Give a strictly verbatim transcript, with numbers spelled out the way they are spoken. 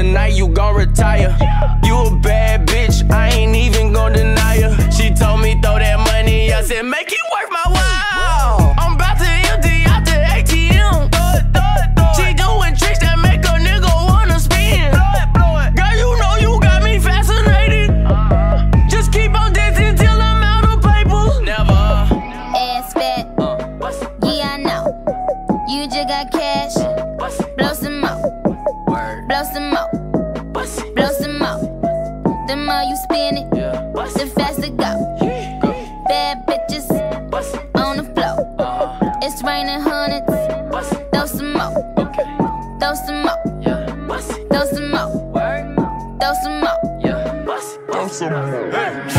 night, you gon' retire. You a bad bitch, I ain't even gon' deny her. She told me throw that money, I said make it worth my while. I'm about to empty out the A T M. She doing tricks that make a nigga wanna spin. Girl, you know you got me fascinated. Just keep on dancing till I'm out of paper. Never. Ass fat, yeah I know. You just got cash, blow some more, blow some more, blow some more. The more you spin it, the faster it go. Bad bitches on the floor. It's raining hundreds. Throw some more, throw some more, throw some more, throw some more. Throw some more.